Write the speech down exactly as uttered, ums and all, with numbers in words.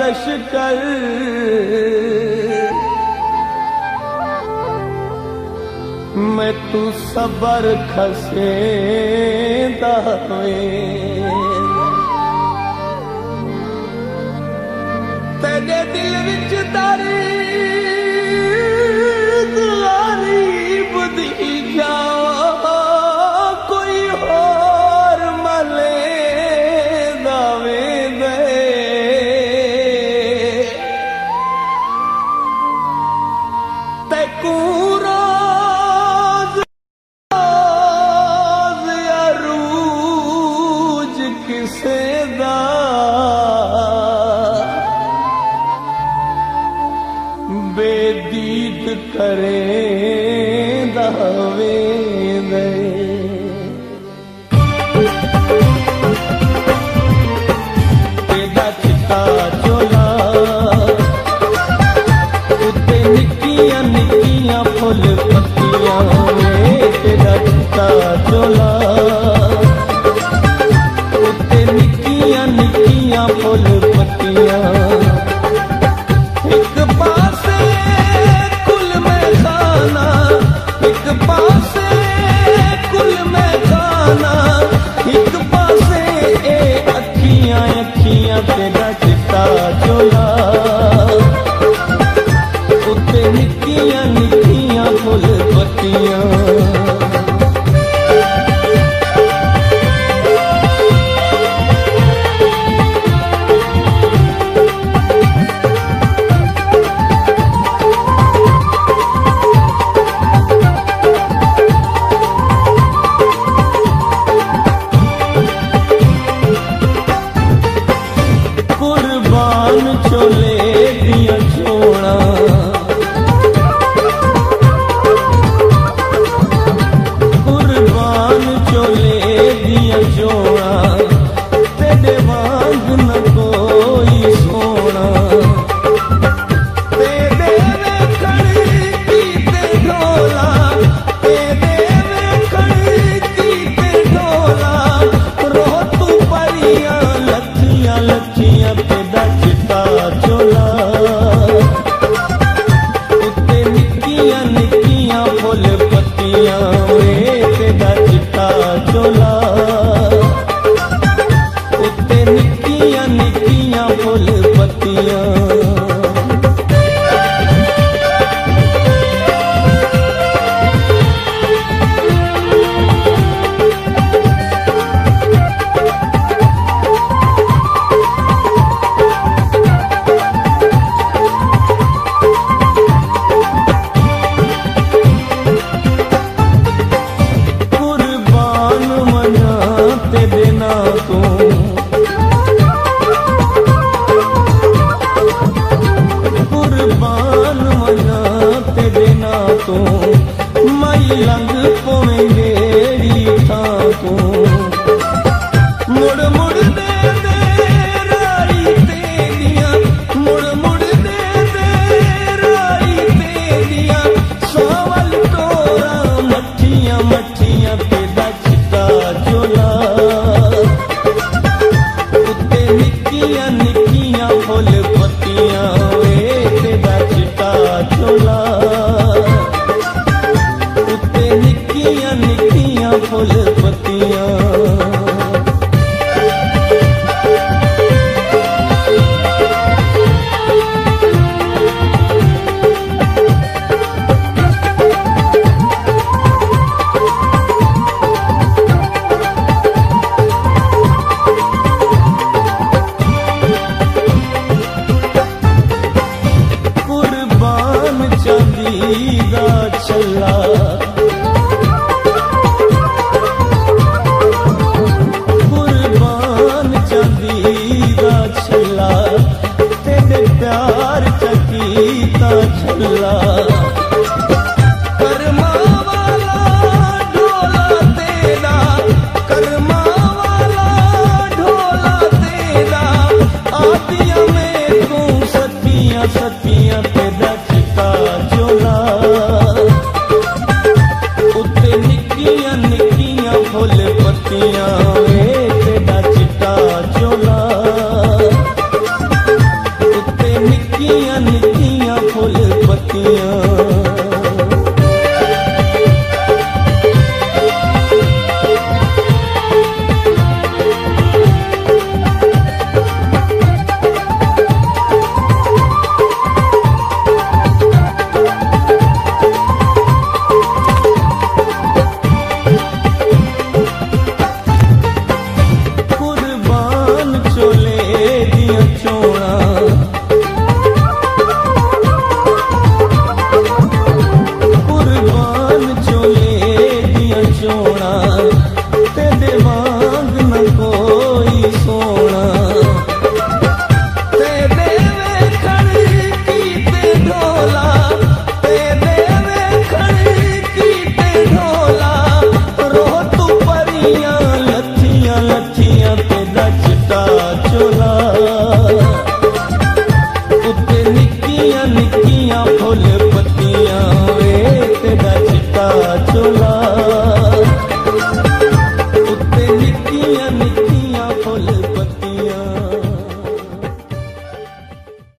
लश्कर मैं तू सबर खसे दावे तेरे दिल विच दर्द गरीब दी जावा कोई होर मले दावे दे ते कूरा किसे दा बेदीद करे दावे दे तेरा चिट्टा चोला उत्ते निक्कियां निक्कियां फुल पत्तियां तेरा चिट्टा चोला निक्कियां फुल पत्तियां एक पासे कुल में खाना एक पासे कुल में खाना एक पासे ए अखियां अखियां तेरा चिट्टा चोला उत्ते निक्कियां निक्कियां फुल पत्तियां चोले दिया छोड़ा कुर्बान चोले दिया छोड़ा तेरे वांग न कोई सोना तेरे में खड़ी कीते ढोला तेरे में खड़ी कीते ढोला रो तू परियां लखियां लखियां तेरा चिट्टा चोला उत्ते निक्कियां निक्कियां फुल पत्तियां वे तेरा चिट्टा चोला उत्ते निक्कियां निक्कियां फुल पत्तियां मई लंघ पोवे गेड़ी था तू मुड़ मुड़ दे दे राई तेरिया मुड़ मुड़ दे दे राई तेरिया सावल तोरा मठियां मठियां तेरा चिट्टा चोला उत्ते निक्कियां निक्कियां फुल पत्तियां वे तेरा चिट्टा चोला निक्कियां निक्कियां फुल पत्तियां कुर्बान चांदी दा छल्ला तेरे प्यार चकीता छल्ला कर्मा वाला ढोला तेरा कर्मा वाला ढोला तेरा आदिया में तू सतियां सतियां तेरा चिट्टा चोला उत्ते निक्कियां निक्कियां फुल पत्तियां तेरा चिट्टा चोला पतियां